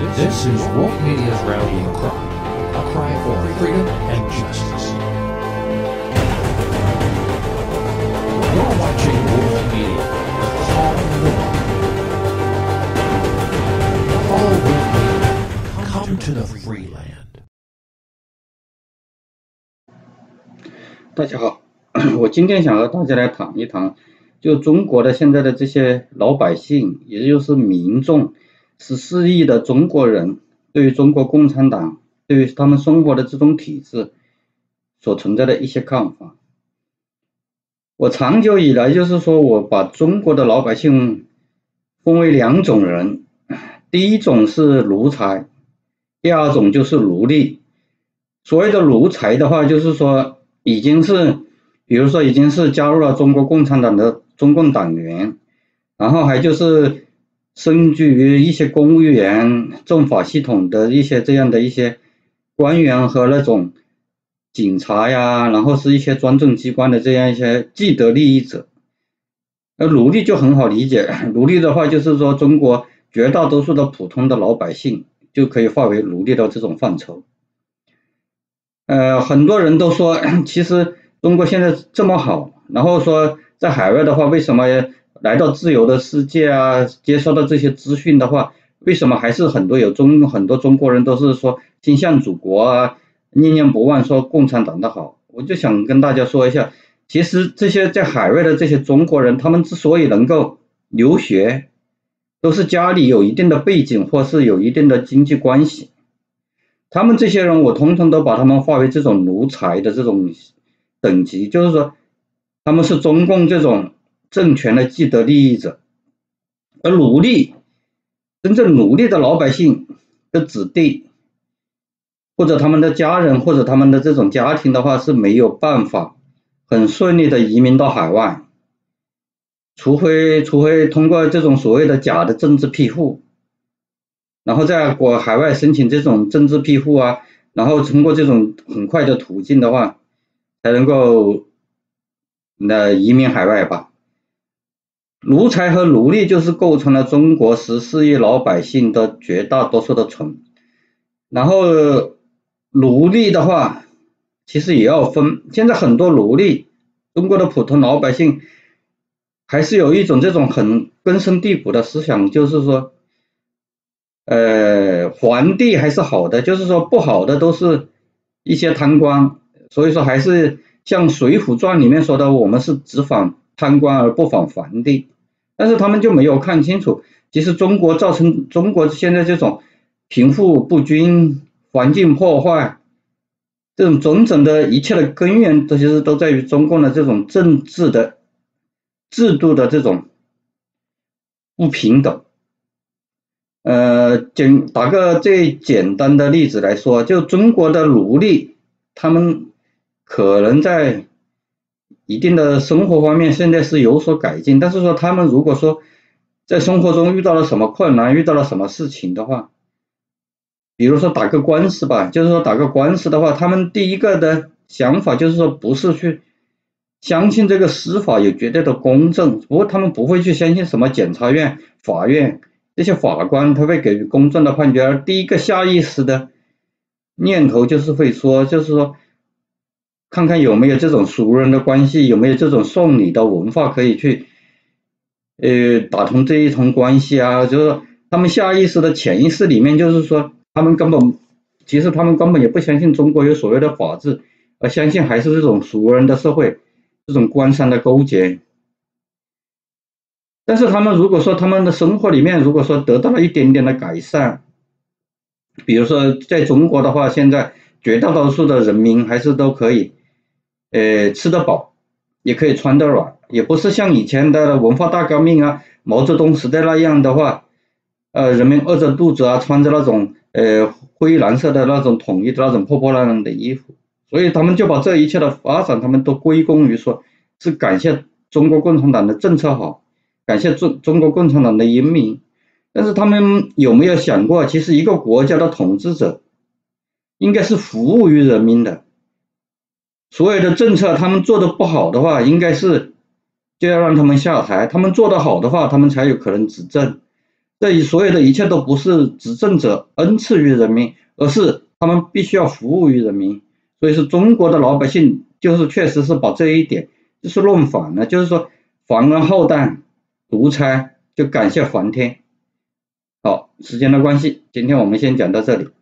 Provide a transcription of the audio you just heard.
This is Woke Media's rallying cry, a cry for freedom and justice. You're watching Woke Media, the call of the world. Follow Woke Media, come to the free land. 大家好，我今天想和大家来谈一谈，就中国的现在的这些老百姓，也就是民众，14亿的中国人对于中国共产党，对于他们生活的这种体制所存在的一些看法。我长久以来就是说我把中国的老百姓分为两种人，第一种是奴才，第二种就是奴隶。所谓的奴才的话，就是说已经是，比如说已经是加入了中国共产党的中共党员，然后还就是身居于一些公务员、政法系统的一些这样的一些官员和那种警察呀，然后是一些专政机关的这样一些既得利益者。而奴隶就很好理解，奴隶的话就是说中国绝大多数的普通的老百姓就可以划为奴隶的这种范畴。很多人都说，其实中国现在这么好，然后说在海外的话，为什么来到自由的世界啊，接收到这些资讯的话，为什么还是很多中国人都是说心向祖国啊，念念不忘说共产党的好？我就想跟大家说一下，其实这些在海外的这些中国人，他们之所以能够留学，都是家里有一定的背景或是有一定的经济关系。他们这些人，我统统都把他们划为这种奴才的这种等级，就是说他们是中共这种政权的既得利益者。而奴隶，真正奴隶的老百姓的子弟，或者他们的家人，或者他们的这种家庭的话，是没有办法很顺利的移民到海外，除非通过这种所谓的假的政治庇护，然后在海外申请这种政治庇护啊，然后通过这种很快的途径的话，才能够移民海外吧。奴才和奴隶就是构成了中国14亿老百姓的绝大多数的然后奴隶的话，其实也要分。现在很多奴隶，中国的普通老百姓还是有一种这种很根深蒂固的思想，就是说皇帝还是好的，就是说不好的都是一些贪官，所以说还是像水浒传里面说的，我们是只反贪官而不反皇帝。但是他们就没有看清楚，其实中国造成中国现在这种贫富不均、环境破坏，这种种种的一切的根源，其实都在于中共的这种政治的制度的这种不平等。打个最简单的例子来说，就中国的奴隶，他们可能在一定的生活方面现在是有所改进，但是说他们如果说在生活中遇到了什么困难，遇到了什么事情的话，比如说打个官司吧，就是说打个官司的话，他们第一个的想法就是说不是去相信这个司法有绝对的公正，他们不会去相信什么检察院、法院这些法官他会给予公正的判决，而第一个下意识的念头就是会说，就是说看看有没有这种熟人的关系，有没有这种送礼的文化可以去打通这一层关系啊，就是说他们下意识的潜意识里面就是说其实他们根本也不相信中国有所谓的法治，而相信还是这种熟人的社会，这种官商的勾结。但是他们如果说他们的生活里面如果说得到了一点点的改善，比如说在中国的话，现在绝大多数的人民还是都可以吃得饱，也可以穿得暖，也不是像以前的文化大革命啊、毛泽东时代那样的话，人民饿着肚子啊，穿着那种灰蓝色的那种统一的那种破破烂烂的衣服，所以他们就把这一切的发展，他们都归功于说是感谢中国共产党的政策好，感谢中国共产党的英明。但是他们有没有想过，其实一个国家的统治者应该是服务于人民的，所有的政策他们做的不好的话，应该是就要让他们下台，他们做得好的话，他们才有可能执政。 所有的一切都不是执政者恩赐于人民，而是他们必须要服务于人民。所以说中国的老百姓就是确实是把这一点就是弄反了，就是说皇恩浩荡，独裁就感谢皇天。好，时间的关系，今天我们先讲到这里。